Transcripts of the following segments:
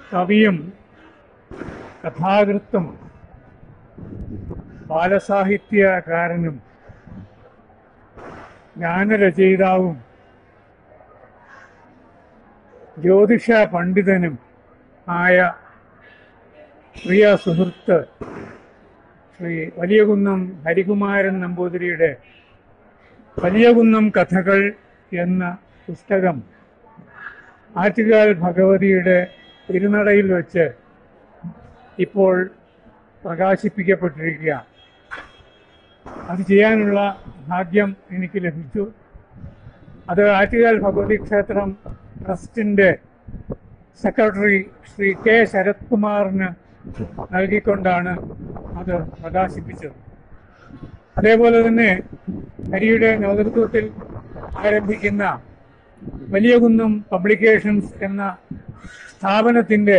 കവിയും കഥാകൃത്തും ബാലസാഹിത്യകാരനും ഗാനരചയിതാവും ജ്യോതിഷ പണ്ഡിതനും ആയ പ്രിയ സുഹൃത്ത് ശ്രീ വലിയകുന്നം ഹരികുമാരൻ നമ്പൂതിരിയുടെ വലിയകുന്നം കഥകൾ എന്ന പുസ്തകം ആറ്റുകാൽ ഭഗവതിയുടെ തിരുനടയിൽ വെച്ച് ഇപ്പോൾ പ്രകാശിപ്പിക്കപ്പെട്ടിരിക്കുകയാണ്. അത് ചെയ്യാനുള്ള ഭാഗ്യം എനിക്ക് ലഭിച്ചു. അത് ആറ്റുകാൽ ഭഗവതി ക്ഷേത്രം ട്രസ്റ്റിൻ്റെ സെക്രട്ടറി ശ്രീ കെ ശരത് കുമാറിന് നൽകിക്കൊണ്ടാണ് അത് പ്രകാശിപ്പിച്ചത്. അതേപോലെ തന്നെ ഹരിയുടെ നേതൃത്വത്തിൽ ആരംഭിക്കുന്ന വലിയകുന്നം പബ്ലിക്കേഷൻസ് എന്ന സ്ഥാപനത്തിൻ്റെ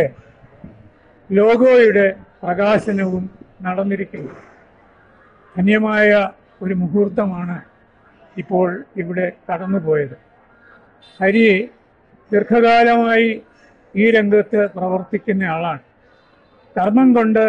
ലോഗോയുടെ പ്രകാശനവും നടന്നിരിക്കുന്നു. ധന്യമായ ഒരു മുഹൂർത്തമാണ് ഇപ്പോൾ ഇവിടെ കടന്നുപോയത്. ഹരി ദീർഘകാലമായി ഈ രംഗത്ത് പ്രവർത്തിക്കുന്ന ആളാണ്. കർമ്മം കൊണ്ട്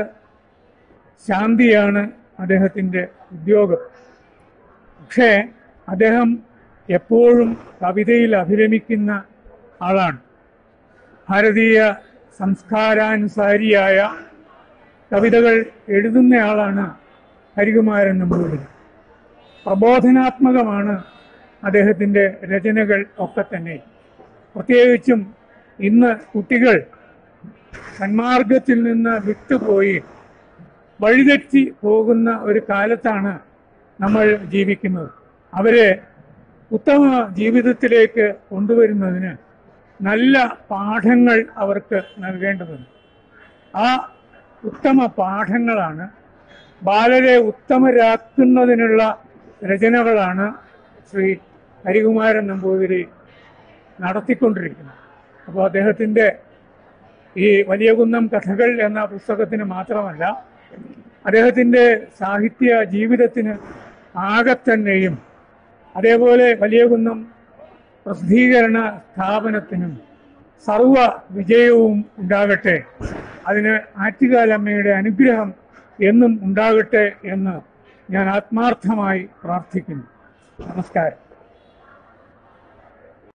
ശാന്തിയാണ് അദ്ദേഹത്തിൻ്റെ ഉദ്യോഗം. പക്ഷേ അദ്ദേഹം എപ്പോഴും കവിതയിൽ അഭിരമിക്കുന്ന ആളാണ്. ഭാരതീയ സംസ്കാരാനുസാരിയായ കവിതകൾ എഴുതുന്നയാളാണ് ഹരികുമാരൻ നമ്പൂതിരി. പ്രബോധനാത്മകമാണ് അദ്ദേഹത്തിൻ്റെ രചനകൾ ഒക്കെ തന്നെ. പ്രത്യേകിച്ചും ഇന്ന് കുട്ടികൾ സന്മാർഗത്തിൽ നിന്ന് വിട്ടുപോയി വഴിതെറ്റി പോകുന്ന ഒരു കാലത്താണ് നമ്മൾ ജീവിക്കുന്നത്. അവരെ ഉത്തമ ജീവിതത്തിലേക്ക് കൊണ്ടുവരുന്നതിന് നല്ല പാഠങ്ങൾ അവർക്ക് നൽകേണ്ടതുണ്ട്. ആ ഉത്തമ പാഠങ്ങളാണ്, ബാലരെ ഉത്തമരാക്കുന്നതിനുള്ള രചനകളാണ് ശ്രീ ഹരികുമാരൻ നമ്പൂതിരി നടത്തിക്കൊണ്ടിരിക്കുന്നത്. അപ്പോൾ അദ്ദേഹത്തിൻ്റെ ഈ വലിയകുന്നം കഥകൾ എന്ന പുസ്തകത്തിന് മാത്രമല്ല, അദ്ദേഹത്തിൻ്റെ സാഹിത്യ ജീവിതത്തിന് ആകെത്തന്നെയും അതേപോലെ വലിയകുന്നം പ്രസിദ്ധീകരണ സ്ഥാപനത്തിനും സർവ വിജയവും ഉണ്ടാകട്ടെ. അതിന് ആറ്റുകാലമ്മയുടെ അനുഗ്രഹം എന്നും ഉണ്ടാകട്ടെ എന്ന് ഞാൻ ആത്മാർത്ഥമായി പ്രാർത്ഥിക്കുന്നു. നമസ്കാരം.